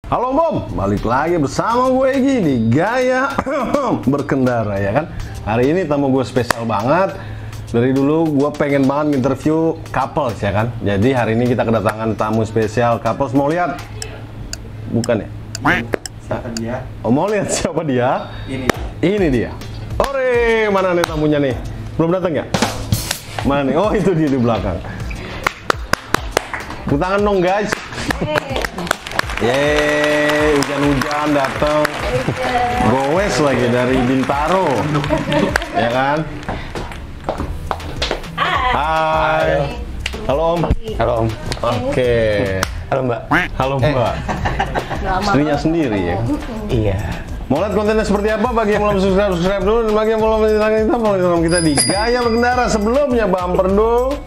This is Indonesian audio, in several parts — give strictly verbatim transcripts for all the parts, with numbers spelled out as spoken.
Halo Bom, balik lagi bersama gue Egi di Gaya Berkendara ya kan. Hari ini tamu gue spesial banget. Dari dulu gue pengen banget interview couples ya kan. Jadi hari ini kita kedatangan tamu spesial couples. Mau lihat? Bukan ya? Siapa dia? Oh mau lihat siapa dia? Ini. Ini dia. Ore, mana nih tamunya nih? Belum datang ya? Mana nih? Oh itu dia di belakang. Tepuk tangan dong guys. Yeay, hujan-hujan datang. Gowes lagi dari Bintaro. Ya kan? Hai. Halo Om. Halo Om. Oke. Halo Mbak. Halo Mbak. Istrinya sendiri ya? Iya. Mau lihat kontennya seperti apa? Bagi yang belum subscribe, subscribe dulu. Dan bagi yang belum menonton kita, follow Instagram kita di Gaya Berkendara. Sebelumnya bumper dulu.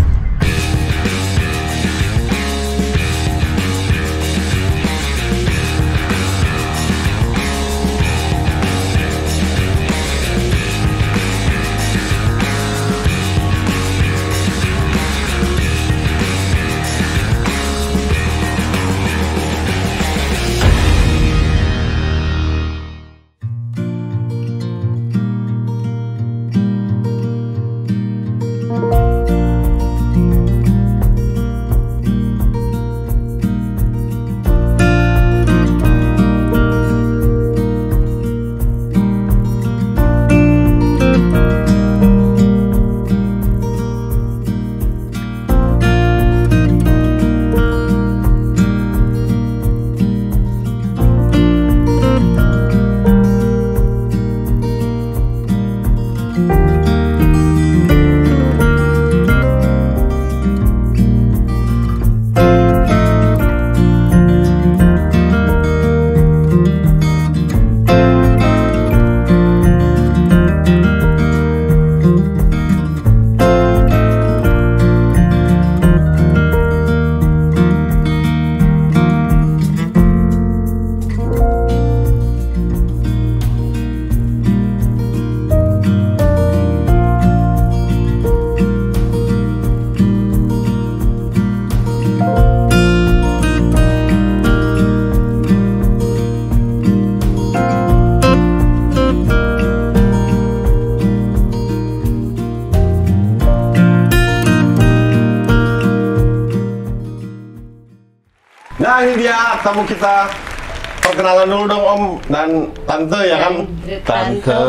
Nah ini dia tamu kita. Perkenalan dulu dong Om dan Tante ya kan? Tante,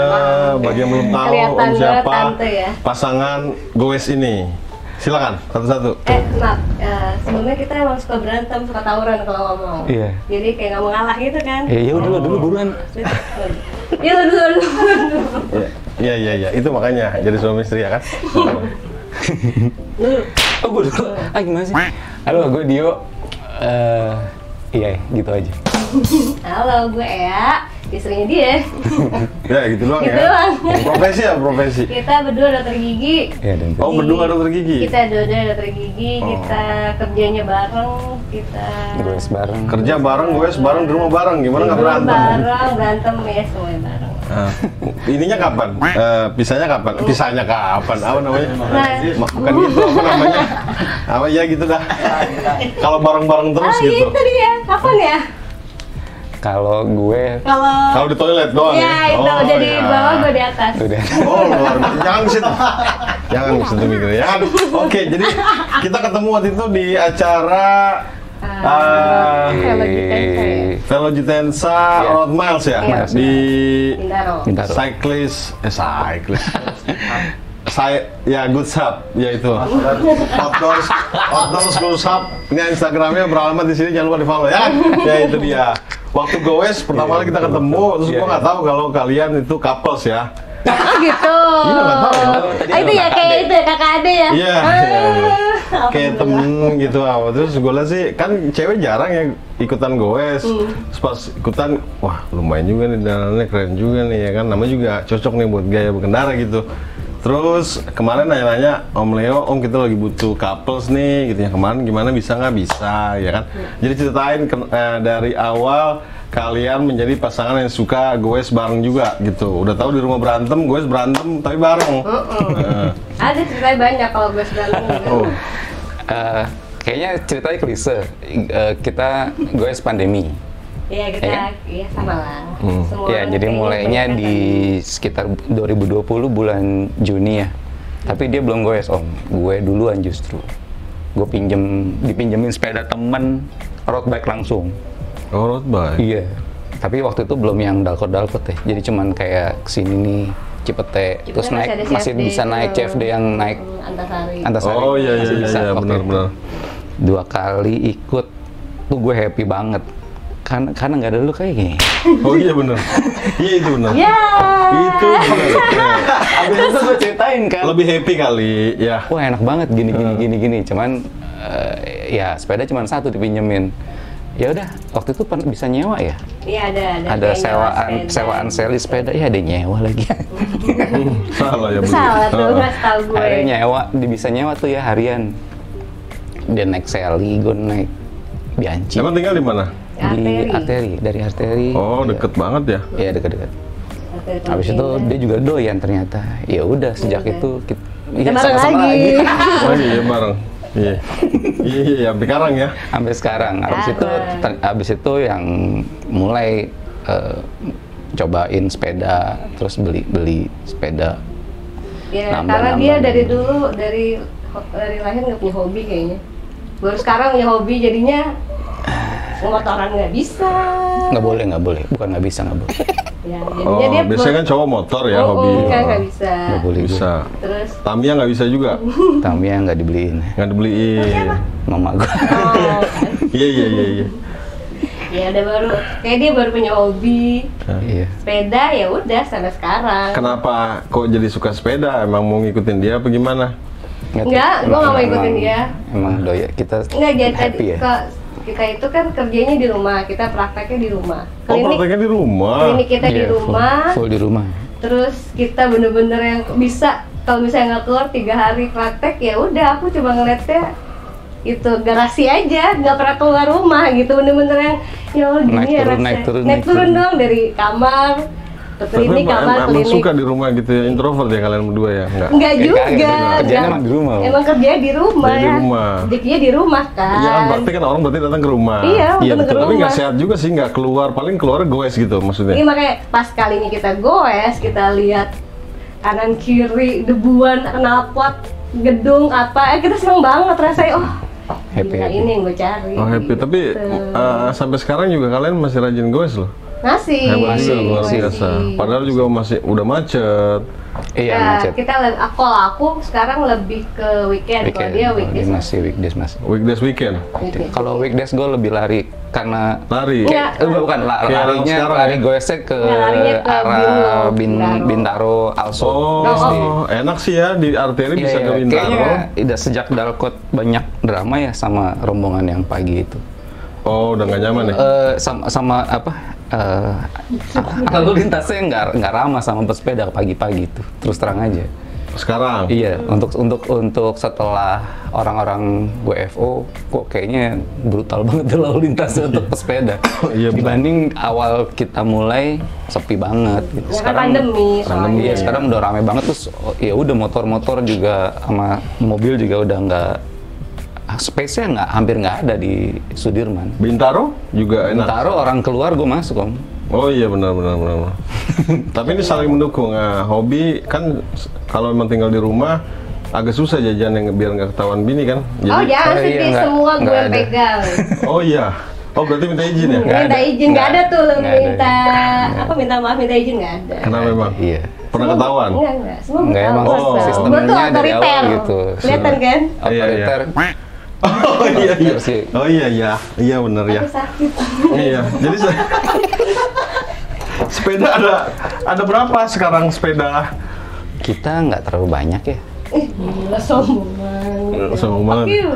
bagi yang belum tahu Om siapa, tante, ya. pasangan Gowes ini. Silakan satu-satu. Eh, maaf, uh, sebelumnya kita emang suka berantem, suka tawuran kalau ngomong. Iya. Jadi kayak nggak mau ngalah gitu kan? Eh, ya udah dulu buruan. Ya dulu dulu. Iya iya iya, itu makanya jadi suami istri ya kan? Oh gue dulu. Ah gimana sih? Halo, gue Dio. Eh, iya gitu aja. Halo, gue Ea, istrinya dia. Ya gitu doang Gitu ya. doang. Profesi ya profesi. Kita berdua dokter gigi. Iya dan Oh berdua dokter gigi. Kita dua-dua dokter gigi, Oh. kita kerjanya bareng, kita gue bareng. Kerja bareng, Gowes bareng, di rumah bareng. Gimana nggak Tidur berantem? bareng, berantem ya semuanya bareng. Nah, ininya kapan? Eh, pisahnya kapan? Pisahnya kapan? Apa namanya? Nah. Bukan gitu, apa namanya? Apa ya gitu dah. Kalau bareng-bareng terus Ah, gitu. itu dia. Kapan ya? Kalau gue Kalau Kalau di toilet doang ya, ya? itu Oh, jadi ya. di bawah, gue di atas. udah. Oh luar biasa. Jangan ke situ. Jangan ke situ mikir ya. Oke, jadi kita ketemu waktu itu di acara uh, Velojitensa ya? Velojitensa Iya. Road Miles ya? Iya. Di Bintaro. Bintaro. Cyclist, eh cyclist. Saya ya Good Shop yaitu Outdoors Outdoors Good Shop. Ini Instagramnya beralamat di sini, jangan lupa di follow ya. Ya itu dia. Waktu Gowes pertama kali kita ketemu, terus Iya, gua nggak iya. tahu kalau kalian itu couples ya. Oh gitu. Iya, nggak tahu ya. Ah, itu ya kayak itu ya, kakak ade ya. Iya, Ah, iya, iya. Kayak alhamdulillah. temen gitu apa. Terus gue liat sih, kan cewek jarang ya ikutan Gowes. Hmm. Terus pas ikutan, wah lumayan juga nih, dalamnya keren juga nih ya kan. Namanya juga cocok nih buat gaya berkendara gitu. Terus kemarin nanya-nanya Om Leo, Om kita lagi butuh couples nih gitu ya, kemarin gimana, bisa nggak? Bisa ya kan. Jadi ceritain ke- eh, dari awal kalian menjadi pasangan yang suka goes bareng juga gitu. Udah tahu di rumah berantem, goes berantem tapi bareng. Mm-mm. Nah. Ada ceritanya banyak kalau gue berantem juga. Oh. Eh, kayaknya ceritanya klise. Eh, kita goes pandemi. Iya kita, Iya kan? iya sama lah. Hmm. Semua Ya, orang jadi kayaknya mulainya kebanyakan di sekitar dua ribu dua puluh bulan Juni ya. Tapi dia belum goes om, gue duluan justru. Gue pinjem, dipinjemin sepeda temen, road bike langsung. Oh, road bike. Iya. Tapi waktu itu belum yang dalkot-dalkot ya. Jadi cuman kayak kesini nih, Cipete, Cipete terus masih naik ada masih C F D bisa naik itu. C F D yang naik Hmm, Antasari. Antasari. Oh iya iya Masih iya, bisa iya waktu benar itu. benar. Dua kali ikut tuh gue happy banget. Karena karena nggak ada lu kayak gini. Oh iya benar. Iya itu benar. Ya. Itu benar. Abis itu gue ceritain kan. Lebih happy kali ya. Wah enak banget gini gini gini gini. Cuman eh, ya sepeda cuma satu dipinjemin. Ya udah waktu itu pen- bisa nyewa ya. Iya ada ada. Ada kayak sewaan nyewa sewaan seli sepeda. Ya ada nyewa lagi. Salah ya Itu beli. salah tuh, Ah. nggak tahu gue. Akhirnya nyewa, di- bisa nyewa tuh ya harian. Dia naik seli, gue naik Bianchi. Emang tinggal di mana? Di Arteri. arteri, dari arteri. Oh, deket banget ya. Iya dekat-dekat. Arteri Habis itu Pontianak. dia juga doyan ternyata. Ya udah sejak udah. itu kita Kita bareng lagi. Oh iya bareng. Iya. Iya iya sampai sekarang ya. Sampai sekarang. Habis itu Bareng. ter- habis itu yang mulai eh, cobain sepeda, terus beli-beli sepeda. Ya, Nambah, karena nambah, dia dari nambah. dulu dari dari lahir nggak punya hobi kayaknya. Baru sekarang punya hobi jadinya motoran nggak bisa. Nggak boleh, nggak boleh. Bukan nggak bisa, nggak boleh. Ya, Oh, jadinya dia biasanya kan cowok motor ya oh, hobi. kan nggak bisa. Nggak boleh. Bisa. Terus Tamiya nggak bisa juga. Tamiya nggak dibeliin. Nggak dibeliin. Mama gue. oh, Iya iya iya iya. ya udah baru kayak dia baru punya hobi Iya. sepeda ya udah sampai sekarang. Kenapa kok jadi suka sepeda? Emang mau ngikutin dia apa gimana? Enggak, gua nggak mau ikutin dia. Emang doya kita Enggak jadi happy ya. ke, kita itu kan kerjanya di rumah, kita prakteknya di rumah. Oh, Klinik prakteknya di rumah. klinik kita di Iya, full- rumah. Full, di rumah. Terus kita bener-bener yang bisa kalau misalnya nggak keluar tiga hari praktek ya udah aku cuma ngeliatnya itu garasi aja, nggak pernah keluar rumah gitu, bener-bener yang ya Allah gini Naik ya turun, rasanya. naik turun, naik naik turun turun. dong dari kamar ke Tapi klinik, emang, kamar emang klinik. suka di rumah gitu ya, introvert ya kalian berdua ya? Enggak? Enggak Eh, juga, kagak, kerjanya enggak. emang di rumah. Emang kerjanya di rumah Kerja di ya. rumah. Rezekinya di rumah kan. Iya kan berarti kan orang berarti datang ke rumah. Iya, datang ke betul. Tapi nggak rumah. sehat juga sih, nggak keluar. Paling keluar goes gitu maksudnya. Ini makanya pas kalinya kita goes, kita lihat kanan kiri debuan, knalpot, gedung apa, eh kita seneng banget rasanya. Oh, Happy, gila, happy. ini yang gue cari. Oh happy. Tapi Gitu. eh, sampai sekarang juga kalian masih rajin goes loh. masih, Hebat Masih, juga luar masih. biasa. Padahal juga masih udah macet. Iya, Nah, macet. kita le- aku aku sekarang lebih ke weekend, kalau Weekend. dia Oh, weekdays. masih weekdays masih. Weekdays weekend. Weekend. Kalau weekdays gue lebih lari karena Lari. Enggak. Eh, bukan, bukan la- Kayak larinya sekarang lari ya? goesnya ke Nggak, larinya ke arah Bintaro. Bin, Bintaro. Bintaro, Also. Oh, enak sih ya di arteri Iya, bisa iya. ke Bintaro. Kayaknya udah sejak Dalkot banyak drama ya sama rombongan yang pagi itu. Oh, udah nggak nyaman ya? Eh, sama, sama apa? eh, lalu lintasnya nggak nggak ramah sama pesepeda pagi-pagi itu. Terus terang aja. Sekarang. Iya, untuk untuk untuk setelah orang-orang W F O, kok kayaknya brutal banget tuh lalu lintasnya untuk pesepeda. Iya, benar. Dibanding awal kita mulai sepi banget. Gitu. Ya kan pandemi pandemi soalnya. ya, sekarang udah rame banget terus. oh, Ya udah motor-motor juga sama mobil juga udah nggak space-nya nggak hampir nggak ada di Sudirman. Bintaro juga enak. Bintaro orang keluar gue masuk om. Oh iya benar benar benar. benar. Tapi ini saling mendukung. Nah, hobi kan s- kalau memang tinggal di rumah agak susah jajan yang biar nggak ketahuan bini kan. Oh jangan Oh, iya, sedih, nggak- semua gue nggak yang ada. pegang. Oh iya. Oh berarti minta izin ya? Nggak Minta ada. izin, nggak Nggak ada tuh nggak ada. minta Nggak apa minta maaf minta izin nggak ada. Kenapa memang? Iya. Pernah ketahuan? Enggak enggak, semua gue Nggak, tahu. emang Oh. Gue tuh sistemnya dari otoriter. awal gitu. Kelihatan kan? Iya, iya. Otoriter. Oh iya iya. Versi. Oh iya iya. Iya benar ya. Aku sakit. Iya. Jadi se- sepeda ada ada berapa sekarang sepeda? Kita nggak terlalu banyak ya. Ih, gila sombong banget. Sombong banget. Fuck you.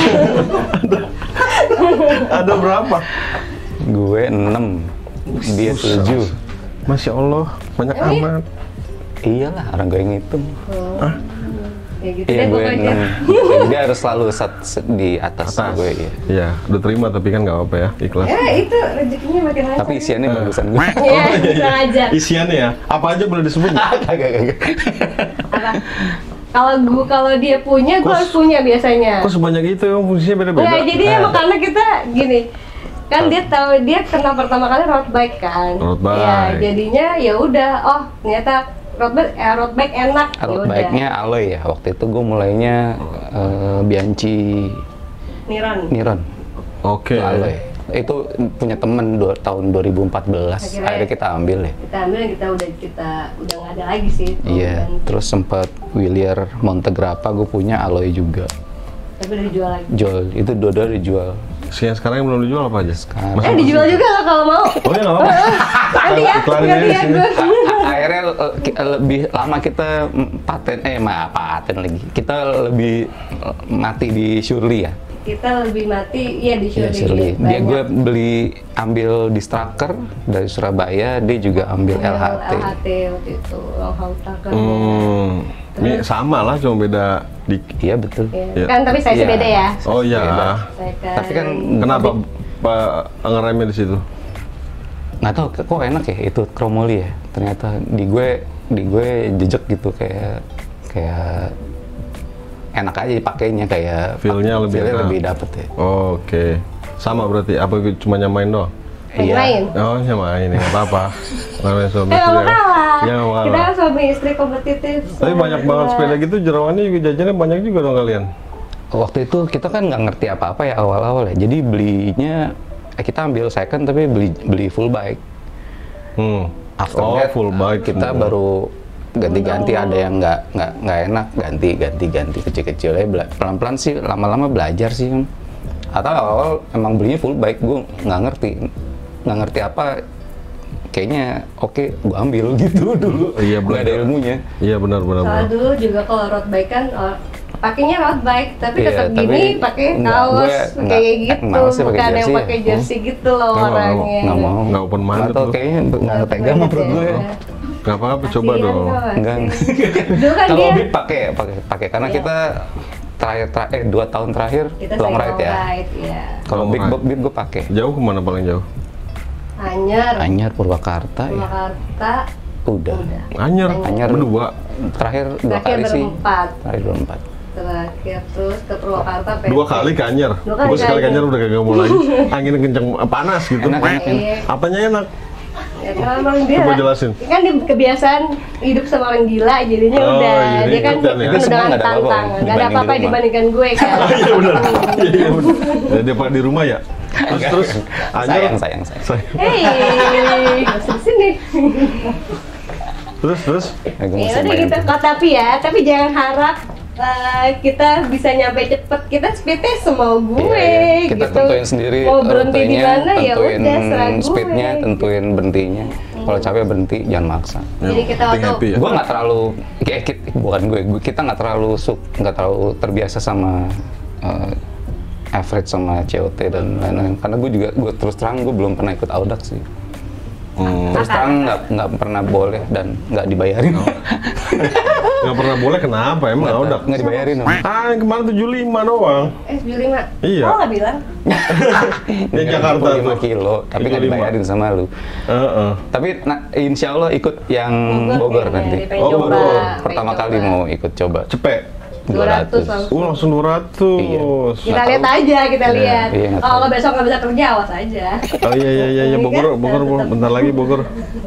Ada berapa? Gue enam, dia tujuh. Masya Allah banyak Eh. amat. Iyalah, orang gue yang ngitung. Ya gitu Iya, deh gue pokoknya. enam. Dia harus selalu sat, set di atas, Atas. gue. Iya. Iya, udah terima tapi kan nggak apa-apa ya, ikhlas. Ya itu rezekinya makin lancar. Tapi isiannya bagusan gue. Iya, kurang ajar. Isiannya ya, apa aja boleh disebut nggak? Kagak, kagak. Apa? kalau gua kalau dia punya, gua Kok- harus punya biasanya. Kok sebanyak itu emang fungsinya beda-beda? Nggak, jadi Nah, emang ada. karena kita gini, kan dia tahu dia kenal pertama kali road bike kan. Road bike. Ya, jadinya ya udah, oh ternyata road bike, eh, road bike enak. ya Road udah. bike-nya Alloy ya. Waktu itu gue mulainya eh, Bianchi Niron. Niron. Oke. Alloy. Itu punya temen dua, tahun dua ribu empat belas. Akhirnya- Akhirnya kita ambil ya. Kita ambil, kita udah kita udah nggak ada lagi sih. itu. Iya. Dan- Terus sempat Willier Montegrappa gue punya Alloy juga. Tapi udah dijual lagi. Jual. Itu dua-dua dijual. Si yang sekarang yang belum dijual apa aja? Sekarang. Eh dijual juga lah kalau mau. Oh ya nggak apa-apa. Nanti ya, Iklanin nanti aja ya sini. gue. A- akhirnya eh, ki- lebih lama kita mm, paten eh ma paten lagi. Kita lebih eh, mati di Shirley ya. Kita lebih mati, ya di Iya, Shirley. Shirley. Dia banyak. gue beli ambil di Straker dari Surabaya, dia juga ambil L H T. L H T waktu itu, long haul trucker. Hmm. Ini sama lah, cuma beda di. Iya betul. Iya. Iya. Kan tapi size Iya. beda ya. Oh iya. Beda. Saya kan. Tapi kan Kenapa Pak ngeremnya di situ? nggak tahu kok enak ya itu Chromoly ya. Ternyata di gue di gue jejak gitu kayak kayak enak aja dipakainya kayak Feel-nya lebih feel-nya enak. lebih dapet ya. Oke. Sama berarti apa cuma nyamain doang? Yang lain. Oh nyamain ya, nggak apa-apa. Namanya suami Eh, nggak mau istri ya. kalah. Iya, nggak mau Kita kalah. kan suami istri kompetitif. Tapi banyak banget sepeda gitu, jerawannya juga jajannya banyak juga dong kalian. Waktu itu kita kan nggak ngerti apa-apa ya awal-awal ya. Jadi belinya eh, kita ambil second tapi beli beli full bike. Hmm. After Oh, that, full bike. kita baru ganti-ganti ada yang nggak nggak nggak enak ganti ganti ganti kecil-kecil ya bela- pelan-pelan sih lama-lama belajar sih kan. Atau awal emang belinya full bike gue nggak ngerti nggak ngerti apa kayaknya oke gue ambil gitu dulu Iya, nggak ada belajar. ilmunya. Iya benar benar. Soalnya benar. dulu juga kalau road bike kan oh, pakainya road bike, tapi Iya, tetap tapi gini pakai enggak, kaos gue kayak enggak- gitu, males sih pakai bukan yang jersey ya. pakai jersey gitu loh Nggak mau, orangnya. Nggak mau Nggak open minded atau lu. kayaknya nggak tega sama perut gue ya. Nggak apa-apa, coba Kasihan dong. kok, Enggak. kasihan. Dulu kan Kalau dia Bip pakai pakai pakai karena Iya. kita terakhir terakhir eh dua tahun terakhir kita long sering ride ya. ride, ya. Kalau Long Big ride. Bob Bip gue pakai. Jauh kemana paling jauh? Anyar, Anyar Purwakarta ya. Jakarta, Udah. udah. Anyar. Anyar Berdua. Terakhir dua Terakhir kali sih. berempat. Terakhir berempat. Terakhir terus ke Purwakarta. P T. Dua kali ke Anyar. Dua kali Gue ke sekali ke Anyar. Anyar udah kagak mau lagi. Angin kenceng, panas gitu. Enak, enak, enak. Iya. Apanya enak? Ya, kan emang dia Coba jelasin. kan di kebiasaan hidup sama orang gila jadinya Oh, udah iya, dia kan ikutan ya. penuh Semua dengan nggak ada apa-apa tantang nggak ada dibanding apa-apa di rumah. dibandingkan gue kan. Iya benar. Iya benar. Jadi apa di rumah ya? Terus terus Anyar. Sayang, sayang, sayang. Sayang. Hei, masuk sini. Terus terus. Ya, gue Ya mesti udah main gitu. tuh. Kok tapi ya, tapi jangan harap uh, kita bisa nyampe cepet. Kita speednya semau gue Iya, iya. Kita gitu. tentuin sendiri Mau berhenti di rutenya, mana ya tentuin udah serah gue. speednya, tentuin berhentinya. Kalau capek berhenti, jangan maksa. Jadi kita penting waktu- happy ya. Gue nggak terlalu, kayak kit- bukan gue, gue- kita nggak terlalu suk, nggak terlalu terbiasa sama eh, average sama C O T dan lain-lain. Karena gue juga, gue terus terang gue belum pernah ikut Audax sih. Hmm. Terus terang nggak nggak pernah boleh dan nggak dibayarin. Nggak pernah boleh kenapa? Emang Nggak- udah. nggak dibayarin. Om. Ah, yang kemarin tujuh puluh lima doang. Eh, tujuh puluh lima. Iya. Oh, nggak bilang. Yang Jakarta lima tuh. kilo, tapi nggak tiga puluh lima. dibayarin sama lu. Heeh. Tapi nah, insya Allah ikut yang Bogor kayaknya, nanti. dia pengen Oh, coba, Bogor. pengen Pertama coba. kali mau ikut coba. Cepet. dua ratus langsung. Uh, langsung dua ratus. Iya. Kita Nggak lihat tahu. aja, kita Iya, lihat. iya, nggak Kalau tahu. besok nggak bisa kerja, awas aja. Oh iya iya iya, iya. Bogor, Bogor, Bogor, bentar lagi Bogor.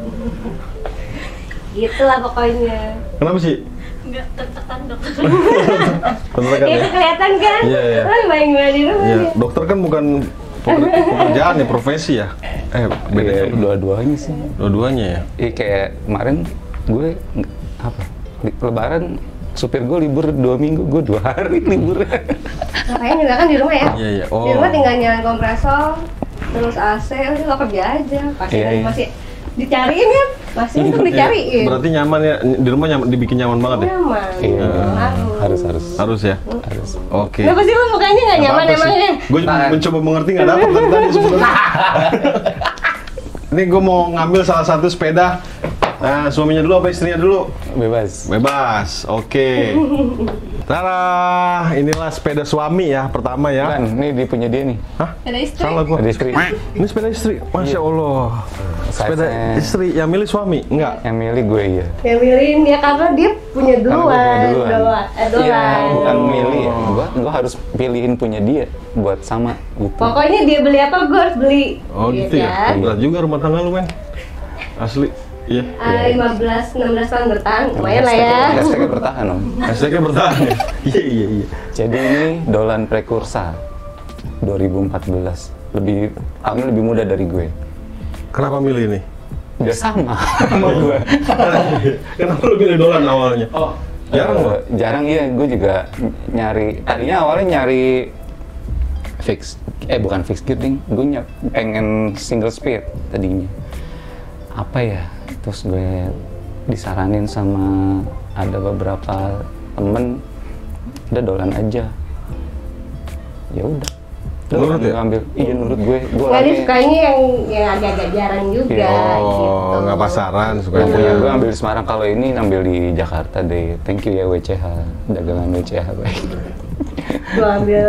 Gitulah pokoknya. Kenapa sih? Nggak tertekan dokter. Bentar kan Ya, ya? kelihatan kan? Iya, iya. Oh, main gimana di rumah Iya, nih? dokter kan bukan peker- pekerjaan ya, profesi ya. Eh, beda Iya, juga. dua-duanya sih. Dua-duanya ya. Iya kayak kemarin gue nge- apa? Di- Lebaran supir gue libur dua minggu, gue dua hari libur. Makanya juga kan di rumah ya? Iya, iya. Oh. Di rumah tinggal nyalain kompresor, terus A C, udah lo kerja aja. Pasti Iya, iya. masih dicariin kan? Masih untuk dicariin. Iya, berarti nyaman ya, di rumah nyaman, dibikin nyaman banget ya? Nyaman. Iya, Harus. harus harus Harus ya? harus. Oke. Kenapa sih lo mukanya nggak nyaman emangnya? Gue Nah. mencoba mengerti nggak dapet dari tadi sebenarnya. Ini gue mau ngambil salah satu sepeda. Nah, suaminya dulu apa istrinya dulu? Bebas. Bebas. Oke. Tara, inilah sepeda suami ya pertama ya. Kan, ini dia punya dia nih. Hah? Ada istri. Salah gua. Ada istri. Ini sepeda istri. Masya Allah. Sepeda Size-nya- istri yang milih suami? Enggak. Yang milih gue ya. Yang milihin dia karena dia punya Karena gue duluan. punya duluan. Doa- eh, Iya, dolan. bukan milih ya. Gue, gue harus pilihin punya dia buat sama gitu. Pokoknya dia beli apa gue harus beli. Oh gitu ya. kan? Berat juga rumah tangga lu men. Asli. Iya. Ah, lima belas enam belas tahun bertahan, lumayan lah ya. Hashtag- Hashtagnya bertahan om. Hashtagnya bertahan ya. Iya iya iya. Jadi ini Dolan Prekursa dua ribu empat belas. Lebih, tahunnya lebih muda dari gue. Kenapa milih ini? Udah sama sama gue. Kenapa lu milih dolan awalnya? Oh, Jarang eh, loh. jarang iya, gue juga nyari. Tadinya awalnya nyari fix, eh bukan fix gear ding. Gue ny- pengen single speed tadinya. Apa ya? Terus gue disaranin sama ada beberapa temen, udah dolan aja. Ya udah. Nurut ya? Ambil, iya nurut gue. Gue Nggak dia orangnya- sukanya yang yang agak-agak jarang juga Iya. gitu. Oh, nggak pasaran suka Yang punya gue ambil di Semarang, kalau ini ambil di Jakarta deh. Thank you ya W C H, dagangan W C H baik. Gue ambil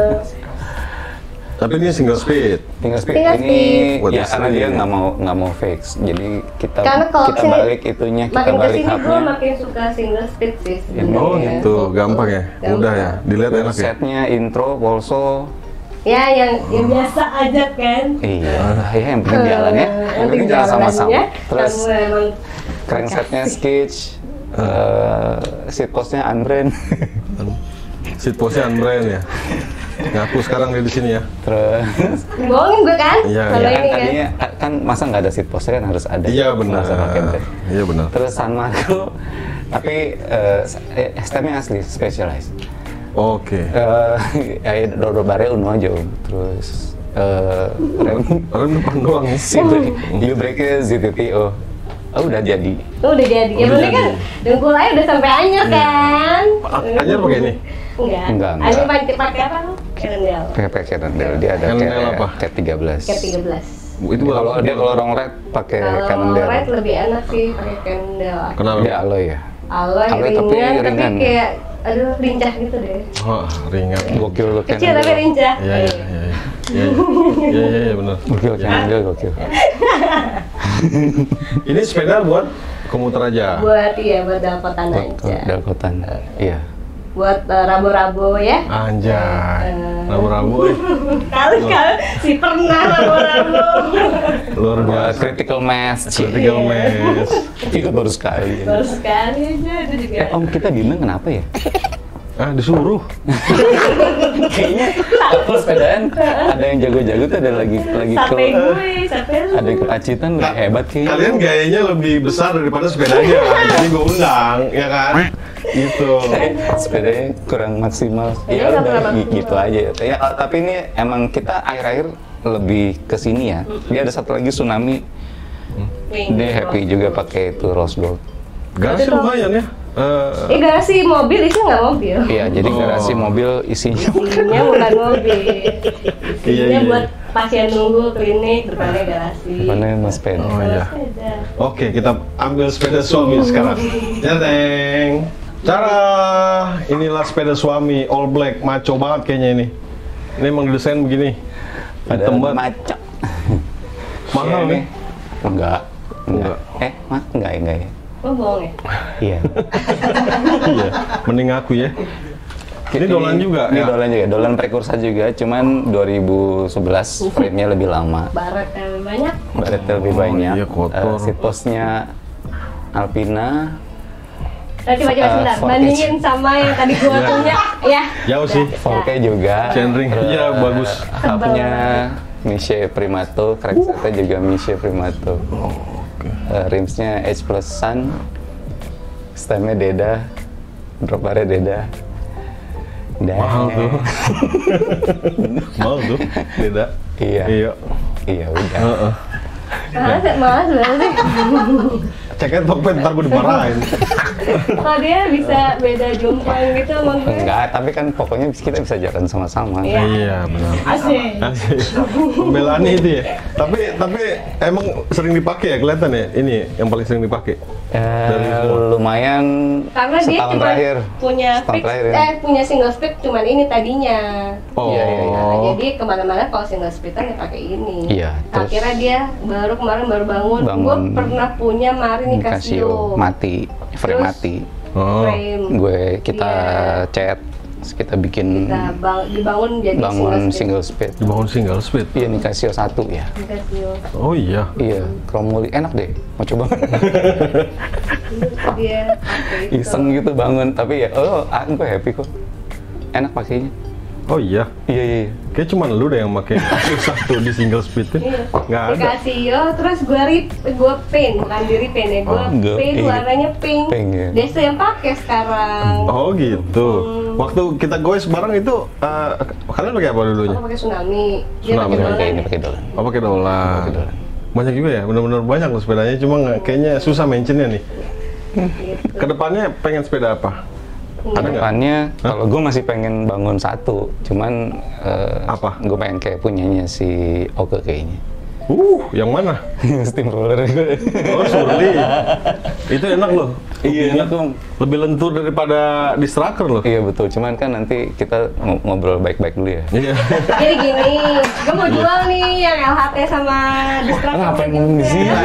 Tapi ini single speed. Tinggal speed Tinggal ini speed. Buat ya istri. karena dia nggak mau nggak mau fix, jadi kita karena kalau kita kesini- balik itunya, kita makin balik kesini gue hubnya. makin suka single speed sih. Oh, sebenarnya. Oh gitu, gampang ya. Mudah ya. Dilihat Terus enak ya. setnya intro, polso, Ya yang yang biasa aja kan. iya, ya yang penting jalan ya, yang penting jalan sama-sama. jalannya, Terus kamu emang cranksetnya sketch, eh seat postnya unbrand, Seat postnya unbrand ya. Ngaku sekarang dia di sini ya. terus bohongin gue kan Iya, kalau ya kan ini kan. tadinya kan masa nggak ada seat postnya kan harus ada. Iya benar. Masa pakai brand. Iya benar. Terus San Marco, tapi eh, eh, stemnya asli, specialized. Oke. Eh, ya door barnya Uno aja om. Terus eh, rem Rem depan doang nih. si brake, new brake-nya Z T T O. Oh, udah jadi. Tuh udah jadi. Ya Udah penting kan jadi. dengkul aja udah sampai anyar kan. Anyar pakai ini? Enggak. Enggak, enggak. Anyar pakai pakai apa lu? Cannondale. Pakai pakai Cannondale, dia ada Cannondale kayak apa? kayak tiga belas. Kayak tiga belas. Itu Kalau apa? dia kalau long ride pakai Kalau red Cannondale. lebih enak sih pakai Cannondale. Kenapa? Dia alloy ya. Alloy Alloy tapi ringan tapi, ringan. kayak aduh lincah gitu deh. Wah, ringan. Gokil lo Kecil tapi Cannondale. lincah. Iya iya iya. Iya iya iya iya, iya benar. Gokil Cannondale, gokil. Ini sepeda buat komuter aja. Buat iya buat dalkotan Buat aja. Dalkotan. Iya. Buat eh, rabo-rabo ya. Anjay. Eh. Rabu-rabu. eh. Kali-kali si pernah rabo-rabo. Luar Buat biasa. critical mass. Critical mass. Itu baru sekali. Baru sekali aja itu juga. Eh, Om, kita dinner kenapa ya? Ah, disuruh. Kayaknya kalau sepedaan ada yang jago-jago tuh, ada lagi lagi ke Sampai gue, sampai lu. ada yang ke Pacitan lebih hebat kayaknya. Kalian gayanya lebih besar daripada sepedanya. Jadi gue undang, ya kan? Gitu. Sepedanya kurang maksimal. Iya, Ya nggak udah kurang gi- gitu aja. Ya, tapi ini emang kita akhir-akhir lebih ke sini ya. Dia ada satu lagi Tsunami. Wing. Dia happy juga pakai itu rose gold. Garasi lumayan ya. Eh, Eh garasi mobil itu nggak mobil. Iya, jadi Oh. garasi mobil isinya Isinya bukan mobil. Iya, Isinya iya. buat pasien nunggu klinik, depannya garasi. depannya mas sepeda. Oh iya. Sepeda. Oke, kita ambil sepeda suami sekarang. Jadeng. Cara inilah sepeda suami all black, maco banget kayaknya ini. Ini emang desain begini. Pada Hitam banget. macet. Mahal Iya, nih. Enggak. Enggak. Enggak. Eh, mah enggak enggak ya. Oh bohong ya? Iya. Iya, mending aku ya. Ini dolan juga Ini ya? dolan juga, dolan Prekursa juga, cuman dua ribu sebelas frame-nya lebih lama. Barat yang lebih banyak. Baretnya lebih Oh, banyak. iya, kotor. Eh, seat postnya Alpina. Nah, coba coba Eh, sebentar, four bandingin sama yang tadi gua Iya. punya, ya. Jauh sih. Volke juga. Chainring, Terus, iya, bagus. Hubnya Miche Primato, cranksetnya juga Miche Primato. Eh, rimsnya H plus Sun, stemnya Deda, drop barnya Deda. Dan Mahal tuh. Mahal tuh, beda. Iya. Iya. Iya udah. Heeh. Malas, malas sebenarnya sih. ceknya Tokped, ntar gue dimarahin. Kalau dia bisa beda jomplang gitu sama gue. Enggak, tapi kan pokoknya kita bisa jalan sama-sama. Iya. Iya, benar. Asik. Asik. Pembelaannya itu ya. Tapi tapi emang sering dipakai ya, kelihatan ya. Ini yang paling sering dipakai. Dari Eh, semua. lumayan Karena dia setahun cuma terakhir. punya Setahun fix, terakhir, ya. eh punya single speed cuman ini tadinya. Oh. Iya, iya, iya. Nah, jadi kemana-mana kalau single speedan ya pakai ini. Iya, terus- Akhirnya dia baru kemarin baru bangun. Gue Bangun. pernah punya Marini Casio. mati, frame Terus- mati. Oh. Frame. Gue kita Iya. chat, terus kita bikin Kita bang- dibangun jadi bangun single single speed. Dibangun single speed. Iya nih Casio satu ya. speed Casio. Oh iya. Iya, kromoli enak deh. Mau coba? Dia pakai itu. Iseng gitu bangun, tapi ya oh, ah, gue happy kok. Enak pakainya. Oh iya. Iya iya. iya. Kayak cuma lu deh yang pakai satu di single speed Iya. Nggak Di ada. Casio, terus gue rip, gue paint, bukan di repaint ya, gue Oh, enggak. paint Iya. warnanya pink. Pink, ya. Dia tuh yang pakai sekarang. Oh gitu. Hmm. Waktu kita goes bareng itu, eh, kalian pakai apa dulunya? Aku pakai tsunami, dia Tsunami, pakai Pakai dolan. ini pakai dolan. Oh pakai dolan. Pakai dolan. Banyak juga ya, benar-benar banyak loh sepedanya. Cuma nggak, kayaknya susah mentionnya nih. Gitu. Kedepannya pengen sepeda apa? Ada nggak? Kedepannya kalau gue masih pengen bangun satu, cuman eh, Apa? gue pengen kayak punyanya si Oke kayaknya. Uh, yang mana? Steamroller gue. Oh, Surly. Itu enak loh. Iya enak dong. Lebih lentur daripada di Straker loh. Iya betul, cuman kan nanti kita ng- ngobrol baik-baik dulu ya. Iya. Jadi gini, gue mau jual nih yang L H T sama distraction. Ngapain ngomong di sini?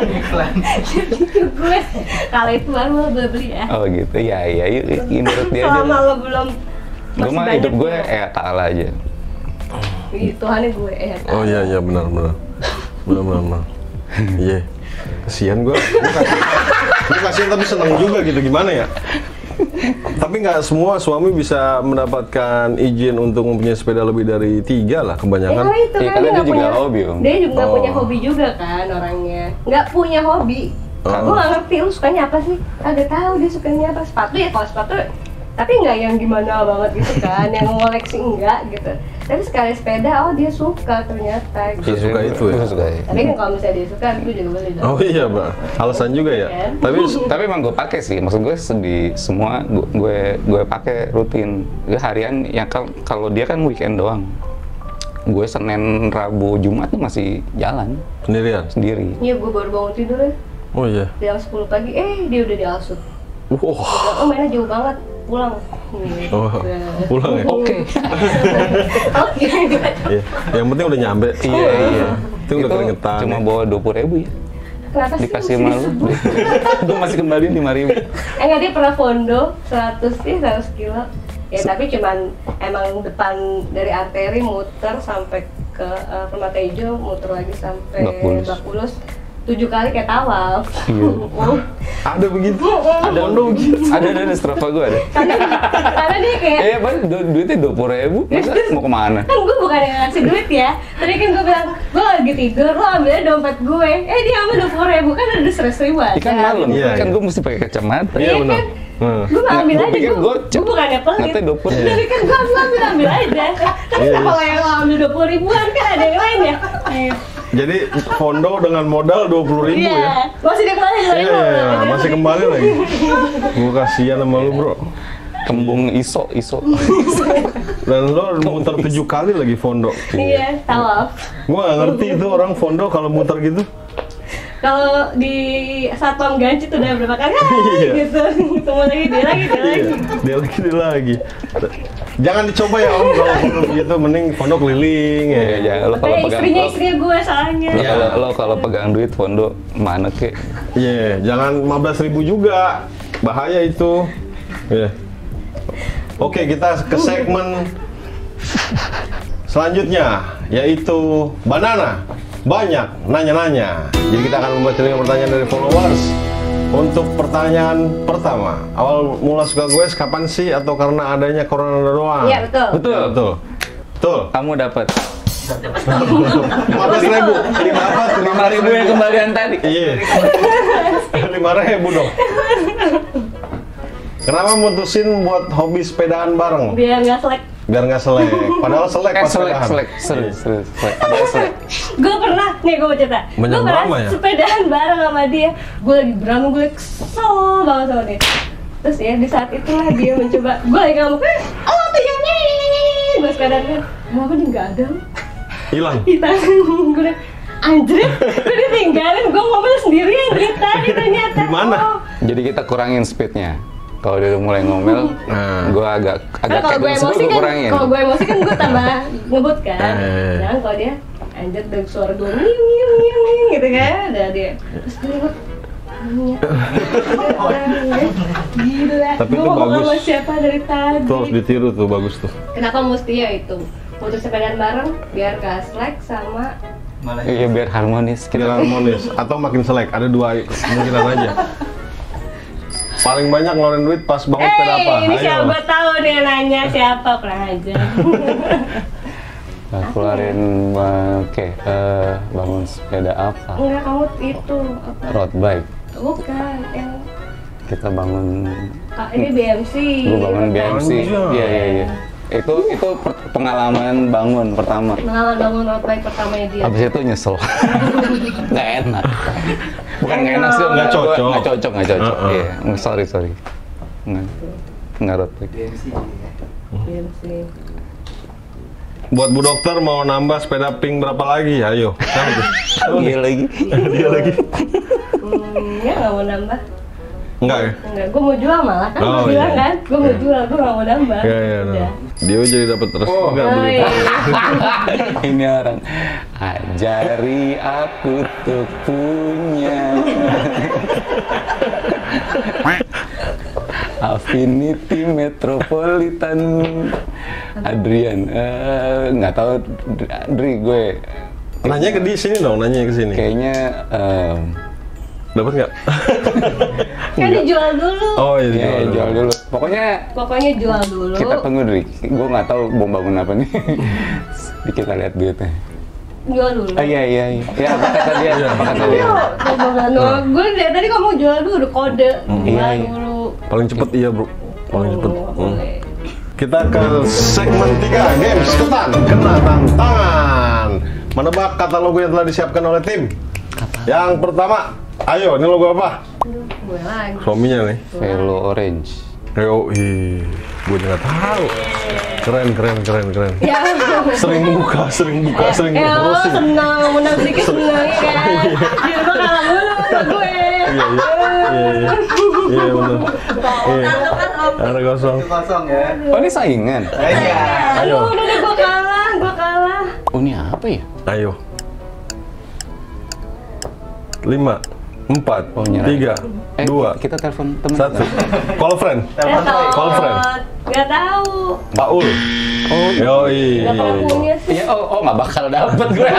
Gue kalau itu baru lo beli ya. Oh gitu, ya iya, yuk, yuk, menurut dia aja. Selama lo belum Gue masih mah banyak hidup gue ya. eh ta'ala aja. Ih, Tuhannya gue eh. Oh iya iya benar benar. Benar benar. benar. Iya. Kasihan gua. Gua kasihan. Gua kasihan tapi senang juga gitu, gimana ya? Tapi nggak semua suami bisa mendapatkan izin untuk mempunyai sepeda lebih dari tiga lah Ya kebanyakan. karena itu Iya, kan karena dia dia nggak juga punya hobi, Om. Dia juga nggak Oh. punya hobi juga kan orangnya. Nggak punya hobi. Oh. Gue nggak ngerti lu sukanya apa sih? Agak tahu dia sukanya apa. Sepatu ya kalau sepatu, tapi nggak yang gimana banget gitu kan, yang ngoleksi enggak gitu. Tapi sekali sepeda, oh dia suka ternyata. Dia Gitu. suka itu ya? Gue suka ya. Tapi kan kalau misalnya dia suka, gue juga boleh dong. Oh iya, Mbak. Alasan juga ya. Kan? Tapi Tapi emang gue pakai sih, maksud gue di semua gue gue, gue pakai rutin. Gue harian ya kal- kalau dia kan weekend doang. Gue Senin, Rabu, Jumat tuh masih jalan sendirian. sendiri. Iya, gue baru bangun tidur ya. Oh iya. Jam sepuluh pagi, eh dia udah di Alsut. Wah. Oh mainnya jauh banget, pulang. Gitu. Oh, pulang ya? Oke. Oke. Iya. Yang penting udah nyampe. Iya iya. Itu udah keringetan. cuma ya. bawa dua puluh ribu ya. Kenapa sih? Dikasih malu. Gue masih kembaliin lima ribu. Eh nggak, dia pernah fondo seratus sih, seratus kilo. Ya tapi cuman emang depan dari arteri muter sampai ke uh, Permata Hijau, muter lagi sampai Bakbulus. Bakbulus. Tujuh kali kayak tawaf. Iya. Ada begitu. Ada Hondo begitu. Ada ada ada strava gue ada. Karena dia kayak Eh apa du- duitnya dua puluh ribu? Masa mau kemana? kan gue bukan yang ngasih duit ya, tadi kan gue bilang gue lagi tidur, lo ambilnya dompet gue, eh dia ambil dua puluh ribu, kan ada seratus ribu aja. Ikan malam, Iya, kan iya. gue mesti pakai kacamata. Iya Iya benar. kan? Hmm. Gue nggak ambil Gua aja, pikir gue, gocap. gue bukannya pelit. Ngeteh dua puluh. Jadi kan gue ambil ambil ambil aja. Tapi Iya, kalau yang lo ambil dua puluh ribuan kan ada yang lain ya. Jadi Hondo dengan modal dua puluh ribu Iya, ya. masih dia kembali Iya, iya, iya. Masih kembali lagi. Gua kasihan sama lu, Bro. Kembung iso iso. Dan lo muter tujuh kali lagi Fondo. Iya, tawaf. Gua nggak ngerti itu orang Fondo kalau muter gitu. Kalau di Satpam Ganci tuh udah berapa kali Iya. gitu. Ketemu lagi dia lagi dia lagi. Iya, dia lagi dia lagi. Jangan dicoba ya Om kalau Fondo gitu, mending Fondo keliling ya. Ya, ya lo kalau Kayak pegang istrinya lo, istrinya gue soalnya. lo kalau lo kalau pegang duit fondo mana kek? Iya, jangan lima belas ribu juga. Bahaya itu. Iya. Oke, kita ke segmen selanjutnya, yaitu Banana Banyak Nanya-Nanya. Jadi kita akan membaca lima pertanyaan dari followers. Untuk pertanyaan pertama, awal mula suka gue kapan sih, atau karena adanya corona doang? Iya, betul. Betul. Ya, betul. Betul. Kamu dapat lima belas ribu. Lima apa? lima ribu yang kembalian tadi. Iya. lima ribu dong. Kenapa mutusin buat hobi sepedaan bareng? Biar nggak selek. biar nggak selek. Padahal selek Eh, pas selek, sepedahan. selek, selek, selek, selek. Padahal selek. Gue pernah, nih gue mau cerita. Banyak Gue pernah drama ya? sepedahan bareng sama dia. Gue lagi berantem, gue kesel banget sama dia. Terus ya di saat itulah dia mencoba, gue lagi ngomong, oh tuh yang ini, gue sepedaan kan, kenapa dia nggak ada? Hilang. Di tangan gue udah, anjir, gue ditinggalin, gue ngomel sendirian dari tadi ternyata. Di mana? Oh. Jadi kita kurangin speednya. Kalau dia udah mulai ngomel, Nah. gue agak agak Nah, kalau gue cadence, emosi gue kan, kurangin. kalau gue emosi kan gue tambah ngebut kan. Eh. Jangan kalau dia anjir dari suara gue ngiung ngiung ngiung ngiung gitu kan, ada dia. Terus gue ngebut. Gila. Tapi Gue itu ngomong bagus. sama siapa dari tadi? Itu harus ditiru tuh, bagus tuh. Kenapa mesti ya itu? Putus sepedaan bareng biar gak slack sama Malah Iya biar harmonis. Kita Kita harmonis atau makin selek. Ada dua kemungkinan aja. Paling banyak ngeluarin duit pas bangun sepeda apa? Eh, ini siapa? Ayo. Gue tahu dia nanya siapa, pernah aja. Nah, keluarin uh, oke eh, bangun sepeda apa? Enggak, kamu itu apa? Road bike. Bukan, yang Kita bangun. ah, ini B M C. Gue bangun B M C. Anjay. Iya iya iya. Itu itu per- pengalaman bangun pertama. Pengalaman bangun road bike pertamanya dia. Habis itu nyesel. Nggak enak. Bukan nggak enak sih, Nggak gua- cocok. Nggak cocok, nggak cocok. Uh-uh. Iya, sorry sorry. Nggak, nggak road bike. B M C. Buat Bu Dokter mau nambah sepeda pink berapa lagi? Ayo. Sama tuh. Iya lagi. Dia lagi. Hmm, ya nggak mau nambah. Enggak ya? Enggak, gue mau jual malah kan, Oh, gue bilang iya. kan, gue mau jual, gue nggak mau nambah. Iya, iya. Udah. nah. Dia jadi dapat terus Oh. enggak Oh, beli. iya. Ini orang ajari aku tuh punya Affinity Metropolitan Adrian eh, nggak tahu Dri gue Nanya ke di sini dong, nanya ke sini. kayaknya em, Dapat nggak? Kan dijual dulu. Oh iya, ya, dijual. jual dulu pokoknya Pokoknya jual dulu. kita tunggu Dri gue nggak tahu mau bangun apa nih kita lihat duitnya. Jual dulu. Ah, iya iya iya ya apa kata dia apa kata dia Gue dari tadi kamu jual dulu, udah kode. Jual Iya, iya. dulu. Paling cepet iya, Bro. Paling cepet. Oh, Hmm. boleh. Kita ke segmen tiga, games ketan kena tantangan. Menebak kata logo yang telah disiapkan oleh tim. Yang pertama, ayo, ini logo apa? Aduh, gue lagi. Suaminya nih. Velo Orange. Yo, ih, gue juga nggak tahu. Keren, keren, keren, keren. Ya, Sering buka, sering buka, sering ya lo browsing. senang, menang sedikit senang ya kan. Di rumah kalah mulu sama gue. Iya, iya, iya, iya, iya, benar. Iya, ada kosong. kosong ya. Oh ini saingan. Iya. Ayo. Aduh, udah deh gue kalah, gue kalah. Oh ini apa ya? Ayo. Lima, empat, Oh, nyerah. tiga, Eh, dua, kita telepon teman. satu. Call friend. Telepon Telepon. Call friend. Gak tahu. Paul. Oh, Yoi. Gak pernah punya sih. iya. Oh, oh nggak bakal dapet gue.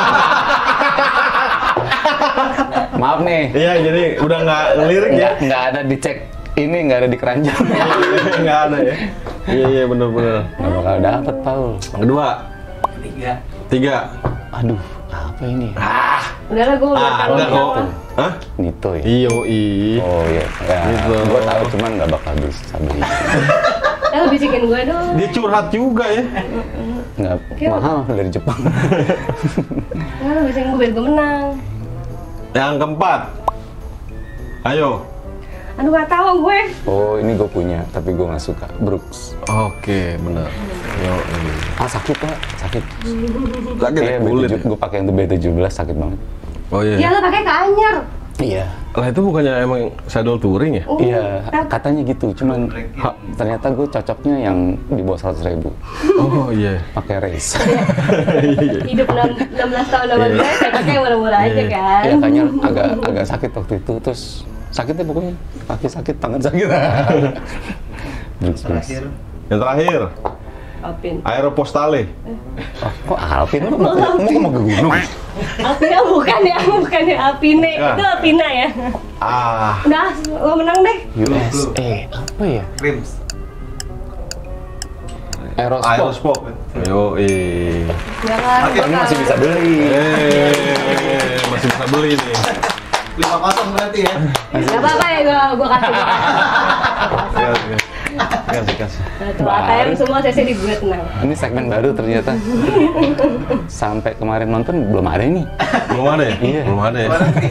Maaf nih. Iya, jadi udah nggak ngelirik ya? Nggak nggak ada dicek ini nggak ada di keranjang. Nggak ada ya? Iya, iya, bener-bener. Nggak bakal dapet Paul. Kedua, Tiga. tiga. Aduh, apa ini? Ah, Udah lah, gue udah ah, tahu enggak kok. siapa. Hah? Nito ya. Iyo, i. Oh iya, ya, Gitu. gue tahu cuman nggak bakal bisa beli. Eh, lo bisikin gue dong. Dia curhat juga ya. Nggak Oke. mahal dari Jepang. Nah, lo bisikin gue biar gue menang. Yang keempat. Ayo. Aduh, gak tahu gue. Oh ini gue punya, tapi gue nggak suka. Brooks. Oke, benar. Yo, i. Ah sakit pak, sakit. Sakit Iya, ya, kulit. gue pakai yang B tujuh belas sakit banget. Oh iya. Ya lo pakai Kanyer. Iya. Lah itu bukannya emang saddle touring ya? Oh, Iya, tapi- katanya gitu. Cuman ha, ternyata gue cocoknya yang di bawah seratus ribu. Oh iya. Pakai race. Hidup enam belas tahun sama Iya. gue, saya pakai yang murah-murah aja kan. Iya, kayaknya agak agak sakit waktu itu. Terus sakitnya pokoknya kaki sakit, tangan sakit. Brooks, Brooks. Terakhir. Yang terakhir, Alpin. Aeropostale. Oh, kok Alpin lu mau ke, mau ke gunung? Alpina bukan ya, bukan ya Alpine. Ya. Itu Alpina ya. Ah, Udah, lo menang deh. U S A apa ya? Rims. Aerosport. Aerosport. Yo, i. Jangan. Oke, Ini masih bisa beli. Eh, masih bisa beli nih. Lima kosong berarti ya. Gak apa-apa ya, gue gue kasih. Ya, oke. Kasih kasih. Nah, tuh A T M semua sesi di gue tenang. Ini segmen baru ternyata. Sampai kemarin nonton belum ada ini. Belum ada ya? Iya. Belum ada ya?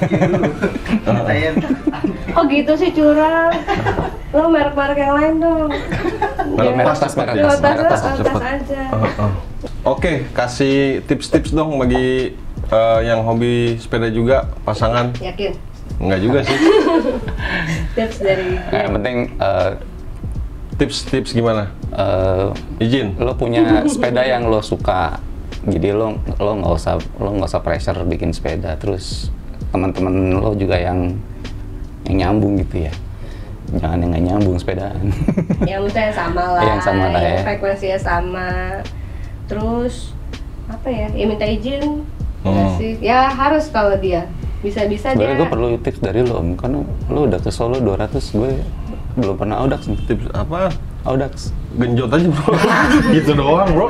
Oh gitu sih curang. Lo merek-merek yang lain dong. Kalau Ya. merek tas, merek Cuma tas, tas, merek tas. tas, tas cepet. aja. Uh, uh. Oke, kasih tips-tips dong bagi eh, yang hobi sepeda juga, pasangan. Yakin? Enggak juga sih. Tips dari Nah, yang penting eh, Tips-tips gimana? eh, Izin. lo punya sepeda yang lo suka, jadi lo lo nggak usah lo nggak usah pressure bikin sepeda. Terus teman-teman lo juga yang yang nyambung gitu ya, jangan yang nggak nyambung sepedaan. yang misalnya sama lah, Yang sama lah yang ya. frekuensinya sama. Terus apa ya? Ya minta izin. Hmm. Ya sih. Ya harus kalau dia bisa-bisa Sebenarnya dia. gue perlu tips dari lo, Om, karena lo udah ke Solo dua ratus, gue belum pernah Audax nih. Tips apa? Audax. Genjot aja bro. Gitu doang bro.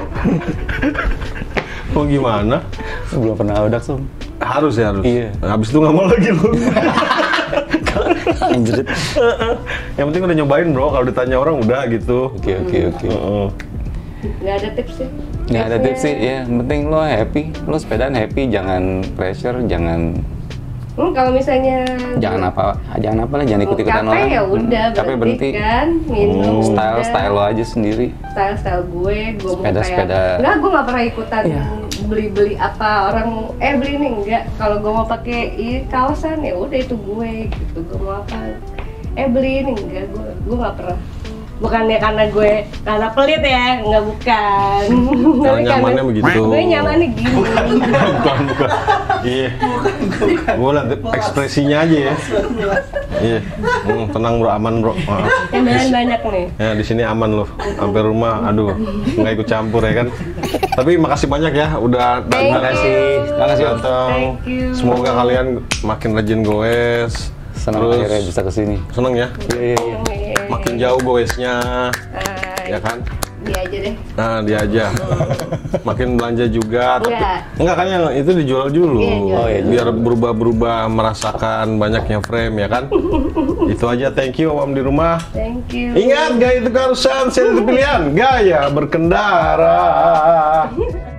Mau gimana? Belum pernah Audax, Om. Harus ya harus. Iya. Habis itu nggak mau lagi lo. Anjrit. Yang penting udah nyobain bro. Kalau ditanya orang udah gitu. Oke, oke, oke. Heeh. Nggak ada tips sih. Nggak ada tips sih, Tipsnya- ya. Yang penting lo happy, lo sepedaan happy, jangan pressure, jangan Hmm, kalau misalnya jangan apa, jangan apa lah, jangan ikut ikutan capek orang. ya udah Capek berhenti berhenti. kan, minum Hmm. Style udah. style lo aja sendiri. style style gue, gue mau Sepeda- kayak sepeda- enggak, gue nggak pernah ikutan Iya. beli-beli apa orang eh beli ini enggak. Kalau gue mau pakai i kawasan ya udah itu gue gitu. Gue mau apa eh beli ini enggak, gue gue nggak pernah. Bukannya karena gue karena pelit ya, nggak bukan. Tapi nyamannya begitu. Gue nyamannya gini. Bukan bukan. Iya. Gue liat ekspresinya aja ya. Iya. Hmm, tenang bro, aman bro. Maaf. Yang banyak banyak nih. Ya di sini aman loh. Sampai rumah, aduh, nggak ikut campur ya kan. Tapi makasih banyak ya, udah Thank datang. you. Makasih, Om. datang. Thank you. Semoga kalian makin rajin goes. Senang Terus akhirnya bisa kesini. seneng ya. Iya, iya, iya. Makin jauh goesnya, Ah, ya kan? Dia aja deh. Nah dia aja. Makin belanja juga. Tapi Enggak. enggak kan yang itu dijual dulu. Iya, jual. Oh, iya, Biar berubah-berubah merasakan banyaknya frame ya kan. Itu aja, thank you Om di rumah. Thank you. Ingat gaya itu keharusan, saya itu pilihan. Gaya berkendara.